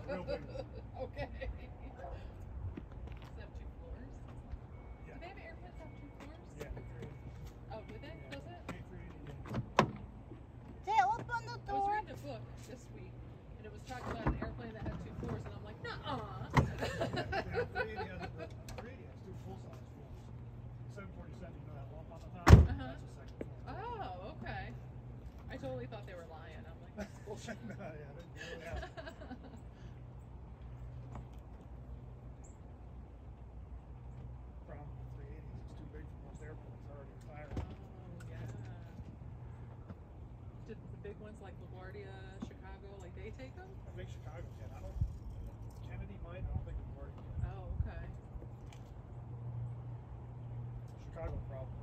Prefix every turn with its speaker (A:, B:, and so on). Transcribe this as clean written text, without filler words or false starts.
A: real big one.
B: Okay. Does it have 2 floors?
A: Yeah.
B: Do they have airplanes that have 2 floors?
A: Yeah, A380.
B: Oh, do they?
A: Yeah.
B: Does it?
A: A380, yeah.
C: Say, open the
B: I was
C: door.
B: reading a book this week, and it was talking about an airplane that had 2 floors, and I'm like, nuh-uh.
A: The A380 has 2 full-size floors. The 747, you know that lump on the top? That's a second floor.
B: Oh, okay. I totally thought they were lying. I'm like, that's bullshit.
A: No, yeah, they really have. Problem with 380s, it's too big for most airports. They're already retired.
B: Oh, yeah. Did the big ones like LaGuardia, Chicago, like they take them?
A: I think Chicago can. I don't. Kennedy might. I don't think LaGuardia can.
B: Oh, okay.
A: Chicago probably.